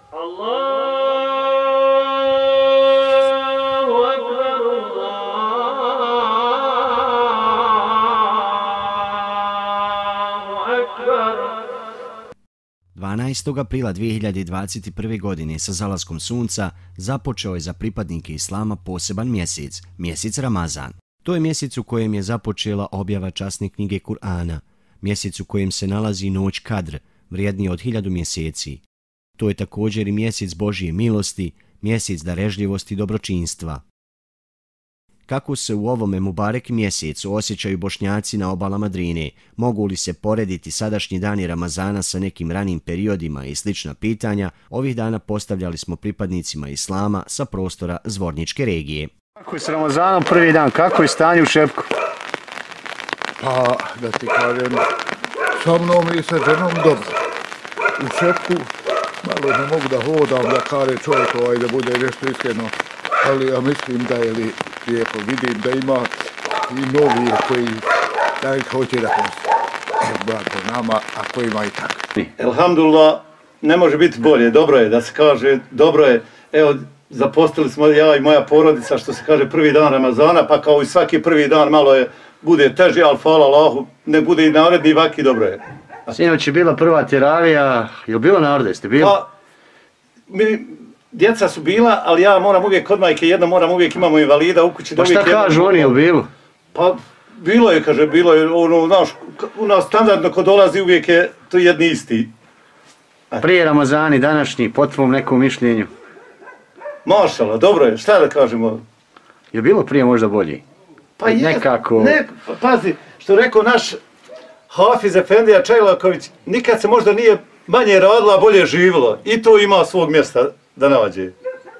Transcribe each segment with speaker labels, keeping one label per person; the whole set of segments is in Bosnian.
Speaker 1: Allahu akbar, Allahu akbar.
Speaker 2: 12. aprila 2021. godine sa zalaskom sunca započeo je za pripadnike Islama poseban mjesec, mjesec Ramazan. To je mjesec u kojem je započela objava časne knjige Kur'ana, mjesec u kojem se nalazi noć Kadr, vrijedniji od 1000 mjeseci. To je također i mjesec Božje milosti, mjesec darežljivosti i dobročinstva. Kako se u ovome Mubarek mjesecu osjećaju Bošnjaci na obalama Drine? Mogu li se porediti sadašnji dani Ramazana sa nekim ranim periodima i slična pitanja, ovih dana postavljali smo pripadnicima Islama sa prostora Zvorničke regije.
Speaker 3: Kako je s Ramazanom prvi dan? Kako je stanje u Šepku?
Speaker 4: Pa, da ti kažem, sa mnom i sa ženom dobro. U Šepku malo ne mogu da hodam, da kare čovjek da bude nešto iskreno, ali ja mislim da je lijepo. Vidim da ima i novi koji da ih hoće da postoje. Blago nama, ako ima i tako.
Speaker 5: Elhamdulillah, ne može biti bolje, dobro je da se kaže, dobro je. Evo, zapostili smo ja i moja porodica, što se kaže, prvi dan Ramazana, pa kao i svaki prvi dan malo je, bude teži, ali hvala Allahu, ne bude i naredni vaki, dobro je.
Speaker 3: Sinoć je bila prva teravija, je li bilo naroda, jeste bili?
Speaker 5: Pa, djeca su bila, ali ja moram uvijek kod majke, jedno moram uvijek, imamo invalida u kući.
Speaker 3: Pa šta kažu oni, je li bilo?
Speaker 5: Pa, bilo je, kaže, bilo je, ono, znaš, u nas standardno ko dolazi uvijek je to jedni isti.
Speaker 3: Prije Ramazani današnji, po tvom nekom mišljenju?
Speaker 5: Mašala, dobro je, šta da kažemo?
Speaker 3: Je bilo prije možda bolji?
Speaker 5: Pa je,
Speaker 3: nekako...
Speaker 5: Ne, pazi, što rekao naš Hafiz Efendija Čajlaković, nikad se možda nije manje radilo, a bolje živilo. I to ima svog mjesta da nađe.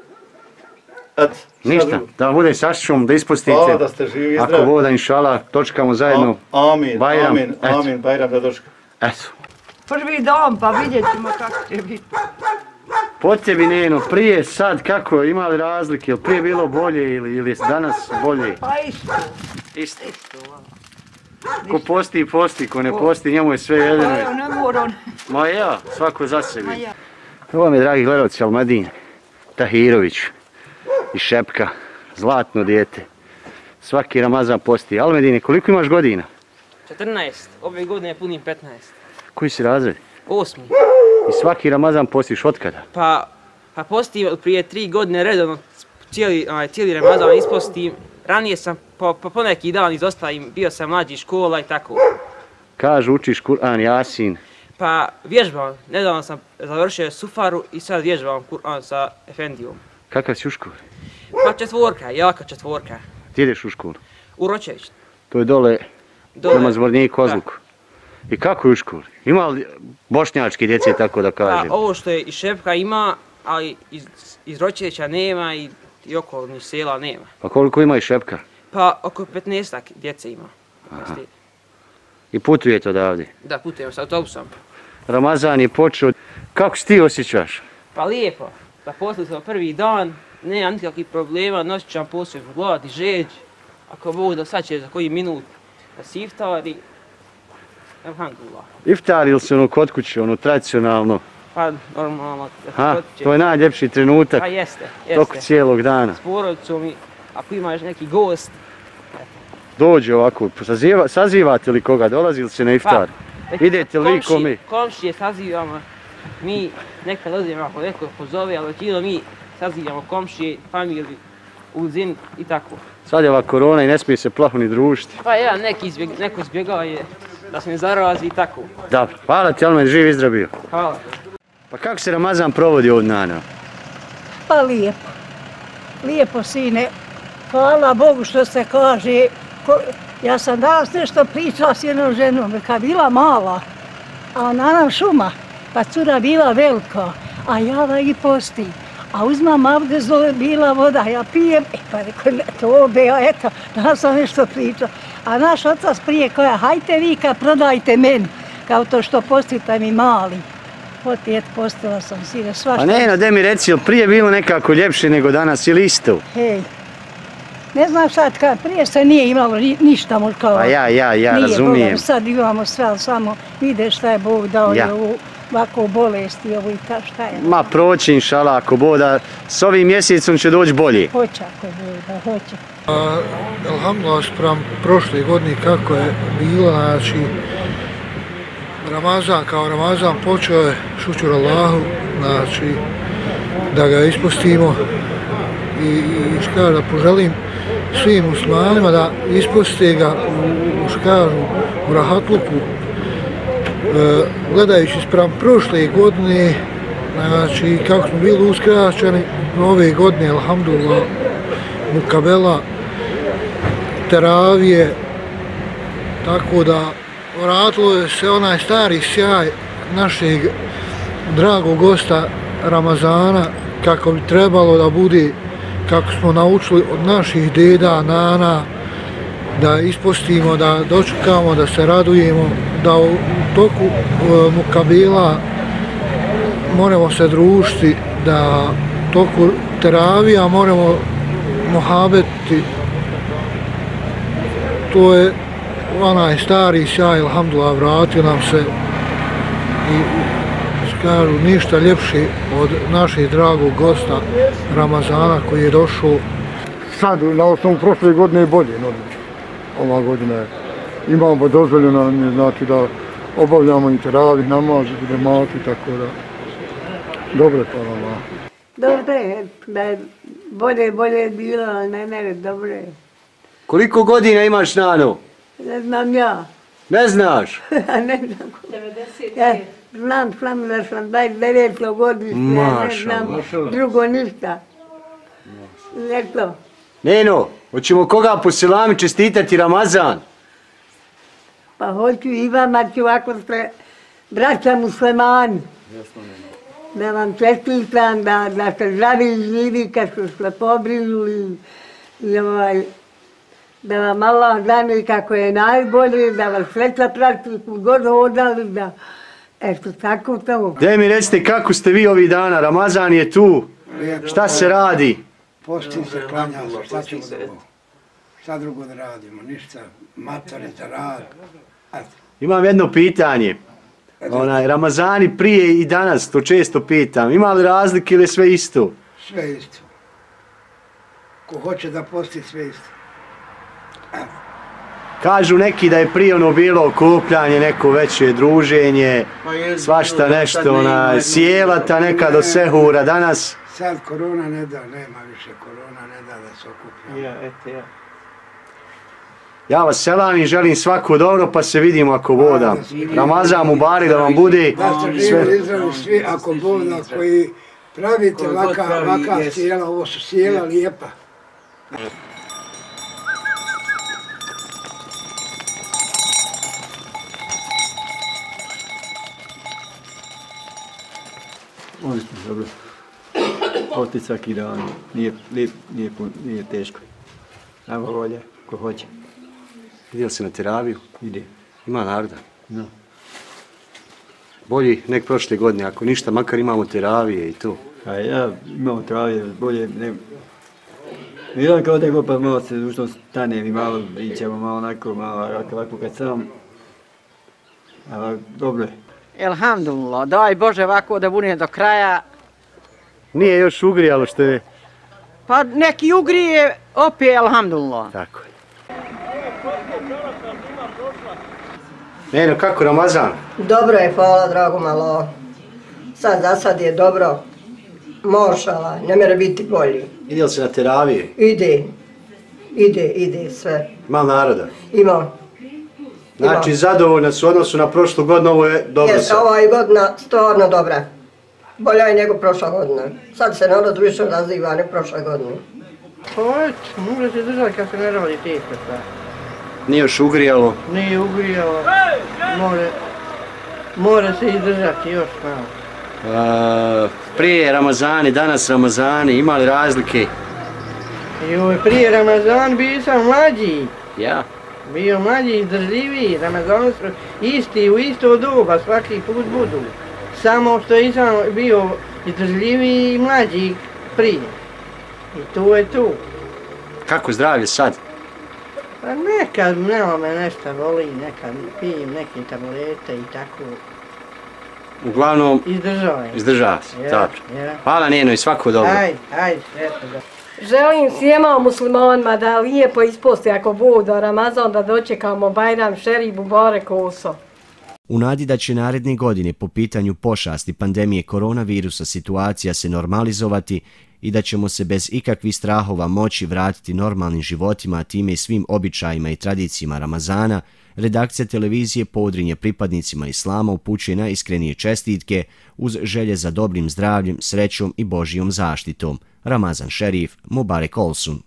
Speaker 3: Ništa, da vam bude sašćom, da ispustite.
Speaker 5: Hvala da ste živi i zdravi.
Speaker 3: Ako voda, inšala, točkamo zajedno.
Speaker 5: Amin,
Speaker 3: Bajram.
Speaker 5: amin, amin, Bajram da dočka.
Speaker 3: Eto.
Speaker 6: Prvi dan, pa vidjet ćemo kako će biti.
Speaker 3: Po tebi, Neno, prije, sad, kako, ima li razlike? Je li prije bilo bolje ili danas bolje?
Speaker 6: Pa isto.
Speaker 3: Isto. Ko posti, posti, ko ne posti, njemu je sve jedino.
Speaker 6: Pa ne moram.
Speaker 3: Ma ja, svako za sebi. Ovo mi, dragi gledalci, Almadin Tahirović iz Šepka, zlatno dijete. Svaki Ramazan posti. Almadine, koliko imaš godina?
Speaker 7: 14, ove godine punim 15.
Speaker 3: Koji si razred?
Speaker 7: 8.
Speaker 3: I svaki Ramazan postiš od kada?
Speaker 7: Pa postim prije 3 godine redovno, cijeli Ramazan ispostim. Ranije sam po neki dan izostavim, bio sam mlađi škola i tako.
Speaker 3: Kažu, učiš Kur'an, Jasin.
Speaker 7: Pa vježbam, nedavno sam završio Sufaru i sad vježbam Kur'an sa Efendijom.
Speaker 3: Kakav si u školi?
Speaker 7: Pa 4, jaka 4.
Speaker 3: Ti ideš u školu?
Speaker 7: U Ročević.
Speaker 3: To je dole prema Zvorniku, Kozluku. I kako je u školi? Ima li bošnjačke djece, tako da kažem?
Speaker 7: Pa ovo što je iz Šepka ima, ali iz Ročevića nema i okolnih sela nema.
Speaker 3: Pa koliko ima iz Šepka?
Speaker 7: Pa oko 15 djece ima.
Speaker 3: I putujete odavde?
Speaker 7: Da, putujem sa autobusom.
Speaker 3: Ramazan je počeo. Kako se ti osjećaš?
Speaker 7: Pa lijepo. Zaposlili smo prvi dan, nema nikakvih problema, ne osjećam posebno glad i žeđ. Ako Bog da sad će za koji minut da si iftari, alhamdulillah.
Speaker 3: Iftari ili se ono kod kuće, ono tradicionalno?
Speaker 7: Pa normalno.
Speaker 3: To je najljepši trenutak.
Speaker 7: Pa jeste.
Speaker 3: Toku cijelog dana.
Speaker 7: S porodicom i ako imaš neki gost.
Speaker 3: Dođe ovako, sazivate li koga, dolazi li se na iftar? Idete li vi ko mi?
Speaker 7: Komšije sazivamo, mi nekad odemo ako neko pozove, ali većinom mi sazivamo komšije, familiju, uzin i tako.
Speaker 3: Sad je ova korona i ne smije se plaho ni družiti.
Speaker 7: Pa ja, neko izbjegava je da se ne zarazi i tako.
Speaker 3: Dobro, hvala ti Almen, živ i zdrav bio.
Speaker 7: Hvala.
Speaker 3: Pa kako se Ramazan provodi ovdje Nana?
Speaker 6: Pa lijepo. Lijepo, sine. Hvala Bogu što se kaže. Ja sam danas nešto pričala s jednom ženom, kad bila mala, a ona nam šuma, pa cura bila velika, a ja da i postim. A uzmam abdest, dole bila voda, ja pijem, pa rekao, to be, eto, danas sam nešto pričala. A naš otac prije koja, hajte vi kad prodajte meni, kao to što postite mi mali. Eto, postila sam sine, svašta.
Speaker 3: A ne, da mi reci, je prije bilo nekako ljepše nego danas ili isto?
Speaker 6: Hej, ne znam sad kad, prije se nije imalo ništa kao...
Speaker 3: Pa ja razumijem.
Speaker 6: Sad imamo sve, ali samo vide šta je Bog dao je u ovako bolesti ovo i šta je.
Speaker 3: Ma proći inšala, ako boda, s ovim mjesecom će doći bolje.
Speaker 6: Hoće ako boda, hoće.
Speaker 4: Alhamdulillah, sprem prošle godine kako je bilo, znači, Ramazan kao Ramazan počeo je, šućur Allahu, znači, da ga ispustimo i da poželim svim muslimanima da ispuste ga u rahatluku. Gledajući sprem prošle godine, znači, kako smo bili uskraćeni, ove godine, alhamdulillah, mukabela, teravije, tako da vratilo je se onaj stari sjaj našeg dragog gosta Ramazana, kako bi trebalo da bude, kako smo naučili od naših deda, nana, da ispostimo, da dočekamo, da se radujemo, da u toku mukabela moramo se družiti, da u toku teravija moramo mohabeti. To je onaj stari sjaj, alhamdulillah, vratio nam se i kažu ništa ljepše od naših dragog gosta Ramazana koji je došao.
Speaker 8: Sad, na osnovu prošle godine je bolje, no, ova godina je. Imamo dozvoljeno, znači da obavljamo i teravih, namaz, džemati, tako da. Dobro je to, Allah.
Speaker 9: Dobro je, da je bolje bilo, ali ne, dobro je.
Speaker 3: Koliko godina imaš, nano?
Speaker 9: Ne znam ja.
Speaker 3: Ne znaš?
Speaker 9: Ne znam. 90. Ja znam da sam 29. godišnje, ne znam drugo ništa. Eto.
Speaker 3: Neno, hoćemo koga po selami čestitati Ramazan?
Speaker 9: Pa hoću i vama ću ako ste braća muslimani. Da vam čestitam, da ste zdravi i živi kad su se pobrinuli i da vam Allah dani kako je najbolje, da vas sreća prati kud god hodali, da eto tako to.
Speaker 3: Daj mi recite kako ste vi ovih dana, Ramazan je tu, šta se radi?
Speaker 10: Postim se, klanjam se, šta ćemo drugo? Šta drugo da radimo, ništa, matari za rad.
Speaker 3: Imam jedno pitanje. Ramazani prije i danas, to često pitam, ima li razlike ili sve isto?
Speaker 10: Sve isto. Ko hoće da posti, sve isto.
Speaker 3: Kažu neki da je prije ono bilo okupljanje, neko veće druženje, svašta nešto, sjelata neka do sehura, danas.
Speaker 10: Sad korona ne da, nema više korona, ne da da se okuplja.
Speaker 3: Ja vas selam i želim svako dobro, pa se vidimo ako voda. Ramazan Mubarak da vam bude.
Speaker 10: Da ste živjeli izravi svi, ako voda koji pravite vaka sjela, ovo su sjela lijepa.
Speaker 11: Oni smo dobro. Posti svaki dan, nije teško. Evo volje, ko hoće.
Speaker 3: Ideli si na teraviju?
Speaker 11: Ide.
Speaker 3: Ima naroda?
Speaker 11: No.
Speaker 3: Bolji nek prošle godine, ako ništa, makar imamo teravije i to.
Speaker 11: A ja imamo teravije, bolje ne. Jedan kao tako pa malo se ušto stanem i malo pričamo, malo onako, malo ovako kad sam. Ali dobro je.
Speaker 12: Elhamdulillah, daj Bože ovako da bude do kraja.
Speaker 3: Nije još ugrijalo što je?
Speaker 12: Pa neki ugrije, opet elhamdulillah.
Speaker 3: Tako je. Neno, kako Ramazan?
Speaker 13: Dobro je, hvala drago malo. Za sad je dobro. Mošala, ne mora biti bolji.
Speaker 3: Ide li se na teravije?
Speaker 13: Ide sve.
Speaker 3: Ima naroda?
Speaker 13: Ima.
Speaker 3: Znači, zadovoljna su u odnosu na prošlu godinu, ovo je dobro sad.
Speaker 13: Jeste, ova je godina stvarno dobra. Bolja je nego prošla godina. Sad se narod više raziva, ne prošle godine.
Speaker 12: Pa eto, može se držati kad se ne radi teško stvar.
Speaker 3: Nije još ugrijalo?
Speaker 12: Nije ugrijalo, mora se izdržati još malo.
Speaker 3: Prije Ramazani, danas Ramazani, ima li razlike?
Speaker 12: Prije Ramazan bio sam mlađi.
Speaker 3: Ja?
Speaker 12: Bio mlađi, izdržljiviji, Ramazan su isti u isto doba, svaki put budu. Samo što je sam bio izdržljiviji i mlađi prije. I to je to.
Speaker 3: Kako zdravlje sad?
Speaker 12: Pa nekad malo me nešto voli, nekad pijem neke tablete i tako.
Speaker 3: uglavnom
Speaker 12: izdržava
Speaker 3: se. Tačno. Hvala Neno i svako dobro.
Speaker 12: Ajde, sretno.
Speaker 14: Želim svijema muslimanima da lijepo isposti ako bude Ramazan, da dočekamo Bajram Šerif Mubarek Oso.
Speaker 2: U nadi da će naredne godine po pitanju pošasti pandemije koronavirusa situacija se normalizovati i da ćemo se bez ikakvih strahova moći vratiti normalnim životima, a time i svim običajima i tradicijama Ramazana, redakcija televizije Podrinje pripadnicima Islama upućuje najiskrenije čestitke uz želje za dobrim zdravljem, srećom i Božjom zaštitom. Ramazan Šerif, Mubarek Olsun.